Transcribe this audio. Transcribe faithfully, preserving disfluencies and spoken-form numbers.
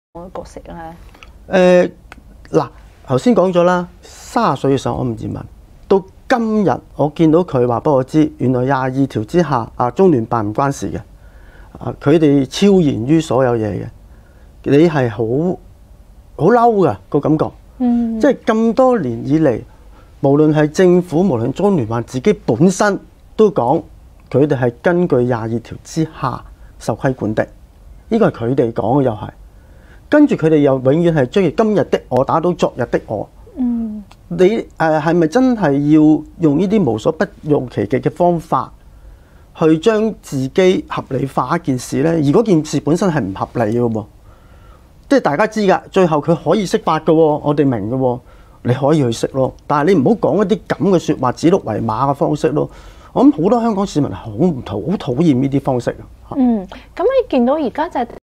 角色咧？ 誒嗱，頭先講咗啦，三十歲嘅時候我唔移民，到今日我見到佢話俾我知，原來廿二條之下啊，中聯辦唔關事嘅，啊佢哋超然於所有嘢嘅，你係好好嬲㗎個感覺，嗯，即係咁多年以嚟，無論係政府，無論中聯辦自己本身都講，佢哋係根據廿二條之下受規管的，呢個係佢哋講嘅又係。跟住佢哋又永遠係將今日的我打倒昨日的我。嗯，你誒係咪真係要用呢啲無所不用其極嘅方法去將自己合理化一件事呢？而嗰件事本身係唔合理嘅喎，即係大家知㗎。最後佢可以釋法嘅喎，我哋明嘅喎，你可以去釋咯。但係你唔好講一啲咁嘅説話，指鹿為馬嘅方式咯。我諗好多香港市民係好唔討好討厭呢啲方式啊。 嗯，咁你見到而家就係